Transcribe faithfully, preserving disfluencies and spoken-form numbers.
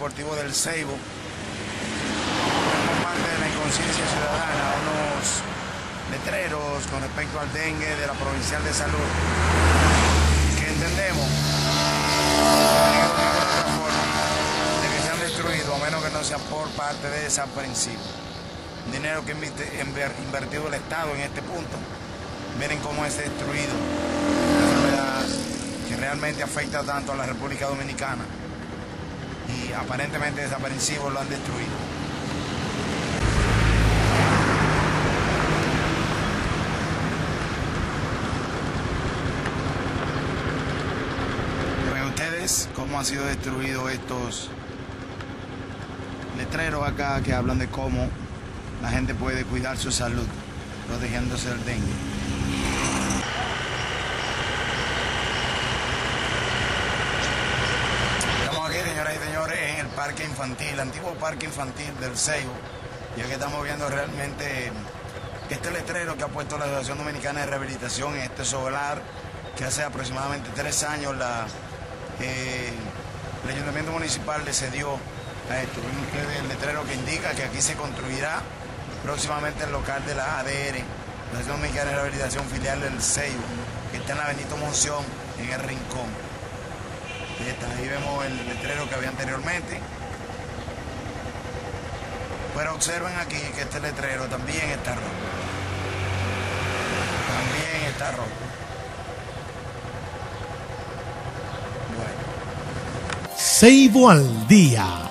Deportivo del Ceibo, como parte de la inconsciencia ciudadana, unos letreros con respecto al dengue de la Provincial de Salud, que entendemos de que se han destruido, a menos que no sea por parte de desaprensivos. Dinero que ha invertido el Estado en este punto, miren cómo es destruido. Una enfermedad que realmente afecta tanto a la República Dominicana y aparentemente desaprensivos lo han destruido. Ven ustedes cómo han sido destruidos estos letreros acá que hablan de cómo la gente puede cuidar su salud, protegiéndose del dengue. Estamos aquí, señoras y señores, en el parque infantil, antiguo parque infantil del Ceibo, y aquí estamos viendo realmente este letrero que ha puesto la Asociación Dominicana de Rehabilitación en este solar, que hace aproximadamente tres años la, eh, el Ayuntamiento Municipal le cedió a esto. Ven ustedes el letrero que indica que aquí se construirá próximamente el local de la A D R, la Asociación Dominicana de Rehabilitación filial del Ceibo, que está en la Benito Monción, en el Rincón. Ahí está, ahí vemos el letrero que había anteriormente. Pero observen aquí que este letrero también está roto. También está roto. Bueno. Ceibo al día.